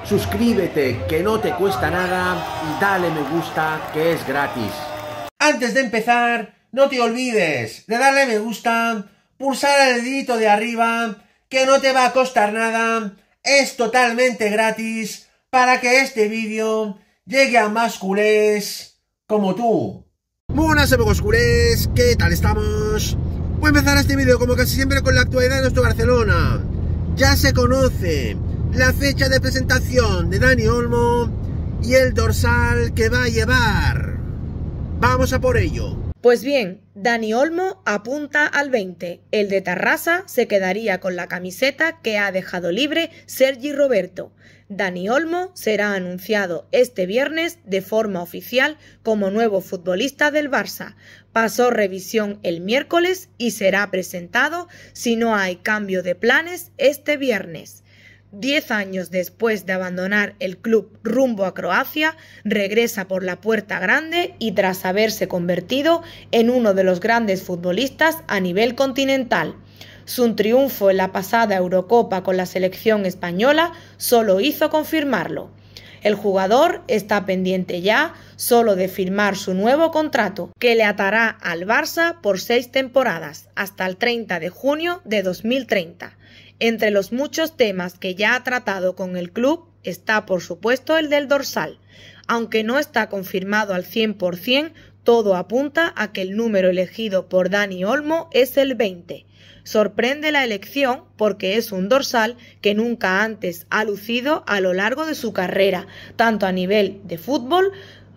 suscríbete que no te cuesta nada y dale me gusta que es gratis. Antes de empezar, no te olvides de darle me gusta, pulsar el dedito de arriba, que no te va a costar nada, es totalmente gratis para que este vídeo llegue a más culés como tú. Muy buenas amigos culés, ¿qué tal estamos? Voy a empezar este vídeo como casi siempre con la actualidad de nuestro Barcelona. Ya se conoce la fecha de presentación de Dani Olmo y el dorsal que va a llevar. Vamos a por ello. Pues bien, Dani Olmo apunta al 20. El de Tarrasa se quedaría con la camiseta que ha dejado libre Sergi Roberto. Dani Olmo será anunciado este viernes de forma oficial como nuevo futbolista del Barça. Pasó revisión el miércoles y será presentado, si no hay cambio de planes, este viernes. 10 años después de abandonar el club rumbo a Croacia, regresa por la puerta grande y tras haberse convertido en uno de los grandes futbolistas a nivel continental. Su triunfo en la pasada Eurocopa con la selección española solo hizo confirmarlo. El jugador está pendiente ya solo de firmar su nuevo contrato, que le atará al Barça por 6 temporadas, hasta el 30 de junio de 2030. Entre los muchos temas que ya ha tratado con el club está, por supuesto, el del dorsal. Aunque no está confirmado al 100%, todo apunta a que el número elegido por Dani Olmo es el 20. Sorprende la elección porque es un dorsal que nunca antes ha lucido a lo largo de su carrera, tanto a nivel de fútbol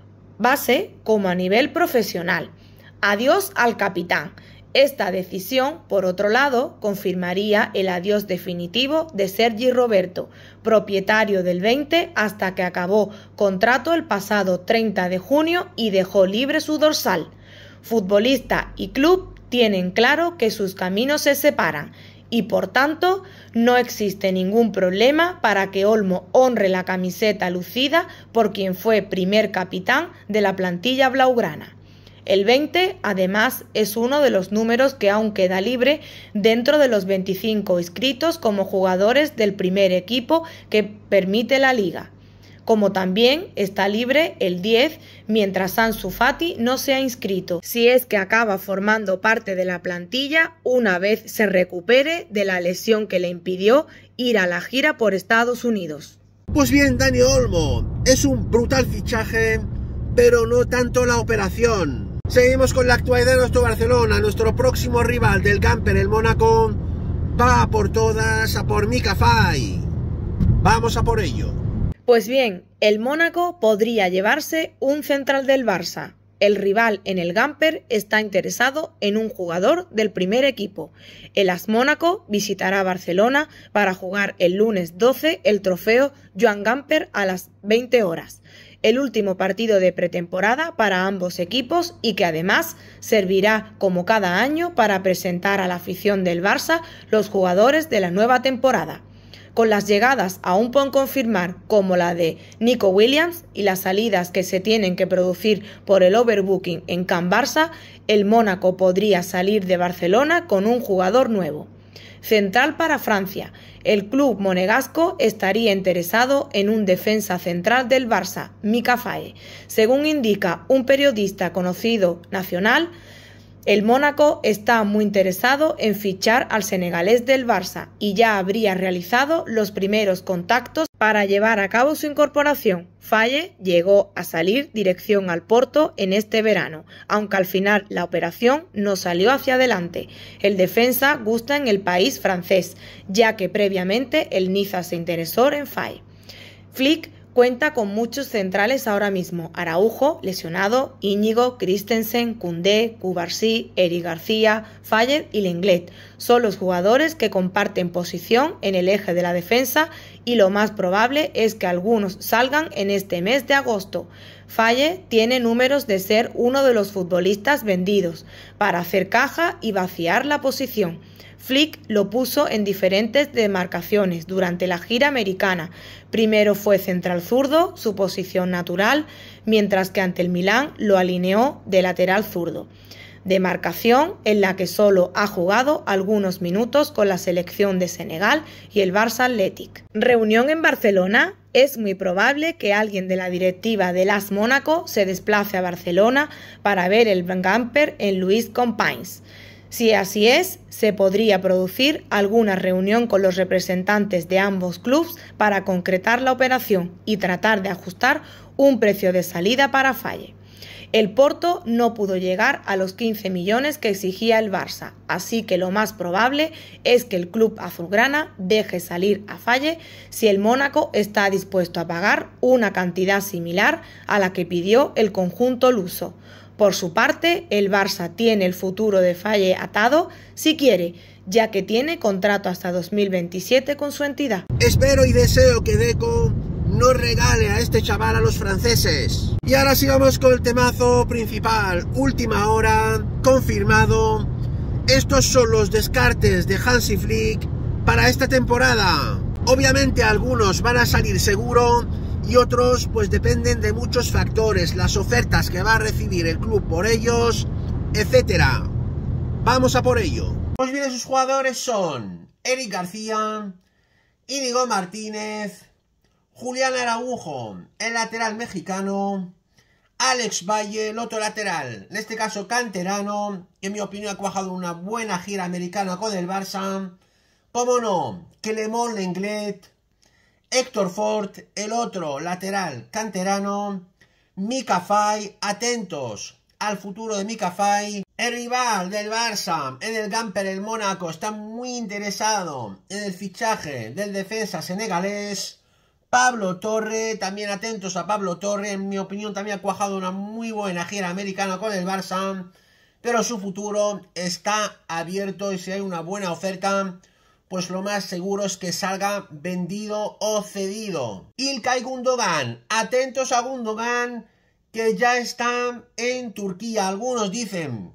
base como a nivel profesional. Adiós al capitán. Esta decisión, por otro lado, confirmaría el adiós definitivo de Sergi Roberto, propietario del 20 hasta que acabó contrato el pasado 30 de junio y dejó libre su dorsal. Futbolista y club tienen claro que sus caminos se separan y, por tanto, no existe ningún problema para que Olmo honre la camiseta lucida por quien fue primer capitán de la plantilla blaugrana. El 20, además, es uno de los números que aún queda libre dentro de los 25 inscritos como jugadores del primer equipo que permite la liga. Como también está libre el 10, mientras Ansu Fati no se ha inscrito, si es que acaba formando parte de la plantilla una vez se recupere de la lesión que le impidió ir a la gira por Estados Unidos. Pues bien, Dani Olmo es un brutal fichaje, pero no tanto la operación. Seguimos con la actualidad de nuestro Barcelona. Nuestro próximo rival del Gamper, el Mónaco, va a por todas, a por Mika Faye. Vamos a por ello. Pues bien, el Mónaco podría llevarse un central del Barça. El rival en el Gamper está interesado en un jugador del primer equipo. El AS Mónaco visitará Barcelona para jugar el lunes 12 el trofeo Joan Gamper a las 20 horas. El último partido de pretemporada para ambos equipos y que además servirá como cada año para presentar a la afición del Barça los jugadores de la nueva temporada. Con las llegadas aún por confirmar como la de Nico Williams y las salidas que se tienen que producir por el overbooking en Can Barça, el Mónaco podría salir de Barcelona con un jugador nuevo. Central para Francia. El club monegasco estaría interesado en un defensa central del Barça, Mika Faye. Según indica un periodista conocido nacional, el Mónaco está muy interesado en fichar al senegalés del Barça y ya habría realizado los primeros contactos para llevar a cabo su incorporación. Faye llegó a salir dirección al Porto en este verano, aunque al final la operación no salió hacia adelante. El defensa gusta en el país francés, ya que previamente el Niza se interesó en Faye. Flick cuenta con muchos centrales ahora mismo: Araujo, lesionado, Íñigo, Christensen, Koundé, Cubarsí, Eric García, Fayet y Lenglet. Son los jugadores que comparten posición en el eje de la defensa y lo más probable es que algunos salgan en este mes de agosto. Faye tiene números de ser uno de los futbolistas vendidos para hacer caja y vaciar la posición. Flick lo puso en diferentes demarcaciones durante la gira americana. Primero fue central zurdo, su posición natural, mientras que ante el Milán lo alineó de lateral zurdo. Demarcación en la que solo ha jugado algunos minutos con la selección de Senegal y el Barça Athletic. Reunión en Barcelona. Es muy probable que alguien de la directiva del AS Mónaco se desplace a Barcelona para ver el Gamper en Louis Companys. Si así es, se podría producir alguna reunión con los representantes de ambos clubes para concretar la operación y tratar de ajustar un precio de salida para Faye. El Porto no pudo llegar a los 15 millones que exigía el Barça, así que lo más probable es que el club azulgrana deje salir a Faye si el Mónaco está dispuesto a pagar una cantidad similar a la que pidió el conjunto luso. Por su parte, el Barça tiene el futuro de Faye atado si quiere, ya que tiene contrato hasta 2027 con su entidad. Espero y deseo que Deco no regale a este chaval a los franceses. Y ahora sí vamos con el temazo principal. Última hora, confirmado. Estos son los descartes de Hansi Flick para esta temporada. Obviamente algunos van a salir seguro y otros pues dependen de muchos factores, las ofertas que va a recibir el club por ellos, etcétera. Vamos a por ello. Pues bien, sus jugadores son Eric García, Íñigo Martínez, Julián Araujo, el lateral mexicano, Alex Valle, el otro lateral, en este caso canterano, que en mi opinión ha cuajado una buena gira americana con el Barça. Como no, Clément Lenglet, Héctor Fort, el otro lateral canterano, Mika Faye, atentos al futuro de Mika Faye. El rival del Barça en el Gamper, el Mónaco, está muy interesado en el fichaje del defensa senegalés Pablo Torre. También atentos a Pablo Torre, en mi opinión también ha cuajado una muy buena gira americana con el Barça, pero su futuro está abierto y si hay una buena oferta, pues lo más seguro es que salga vendido o cedido. İlkay Gundogan, atentos a Gundogan, que ya está en Turquía. Algunos dicen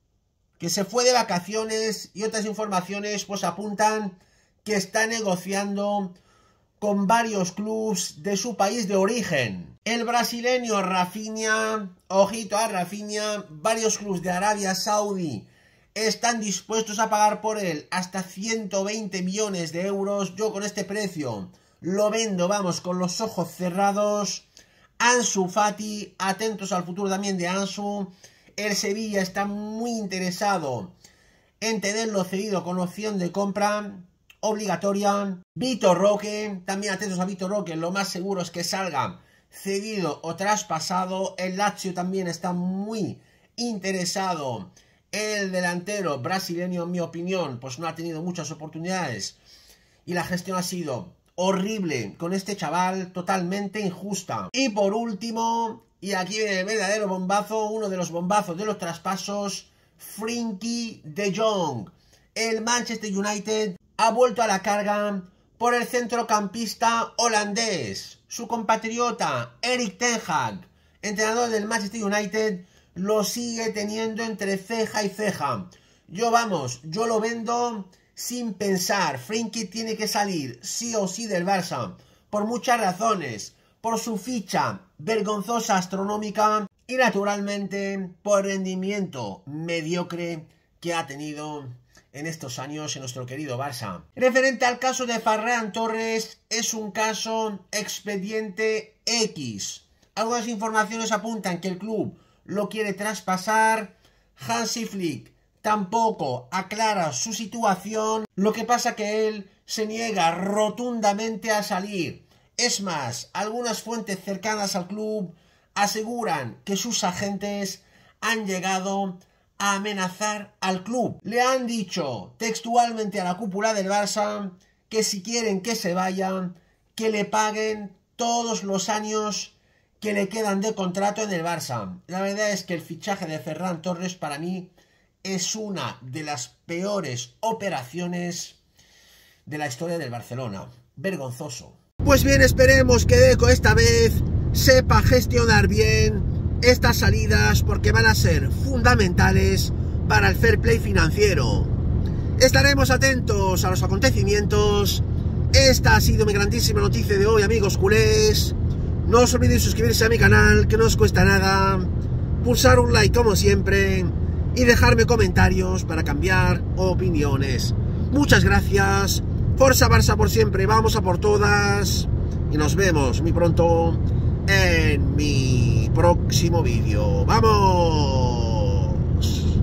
que se fue de vacaciones y otras informaciones pues apuntan que está negociando con varios clubes de su país de origen. El brasileño Rafinha, ojito a Rafinha, varios clubes de Arabia Saudí están dispuestos a pagar por él hasta 120 millones de euros. Yo con este precio lo vendo, vamos, con los ojos cerrados. Ansu Fati, atentos al futuro también de Ansu. El Sevilla está muy interesado en tenerlo cedido con opción de compra obligatoria. Vitor Roque, también atentos a Vitor Roque, lo más seguro es que salga cedido o traspasado. El Lazio también está muy interesado. El delantero brasileño, en mi opinión, pues no ha tenido muchas oportunidades y la gestión ha sido horrible con este chaval, totalmente injusta. Y por último, y aquí viene el verdadero bombazo, uno de los bombazos de los traspasos, Frenkie de Jong. El Manchester United ha vuelto a la carga por el centrocampista holandés. Su compatriota Erik ten Hag, entrenador del Manchester United, lo sigue teniendo entre ceja y ceja. Yo lo vendo sin pensar. Frenkie tiene que salir sí o sí del Barça, por muchas razones, por su ficha vergonzosa astronómica y naturalmente por el rendimiento mediocre que ha tenido en estos años en nuestro querido Barça. Referente al caso de Ferran Torres, es un caso expediente X. Algunas informaciones apuntan que el club lo quiere traspasar. Hansi Flick tampoco aclara su situación. Lo que pasa que él se niega rotundamente a salir. Es más, algunas fuentes cercanas al club aseguran que sus agentes han llegado a amenazar al club. Le han dicho textualmente a la cúpula del Barça que si quieren que se vayan, que le paguen todos los años que le quedan de contrato en el Barça. La verdad es que el fichaje de Ferran Torres para mí es una de las peores operaciones de la historia del Barcelona. Vergonzoso. Pues bien, esperemos que Deco esta vez sepa gestionar bien estas salidas porque van a ser fundamentales para el fair play financiero. Estaremos atentos a los acontecimientos. Esta ha sido mi grandísima noticia de hoy, amigos culés. No os olvidéis suscribirse a mi canal, que no os cuesta nada, pulsar un like como siempre y dejarme comentarios para cambiar opiniones. Muchas gracias. Forza Barça por siempre, vamos a por todas y nos vemos muy pronto en mi próximo vídeo. ¡Vamos!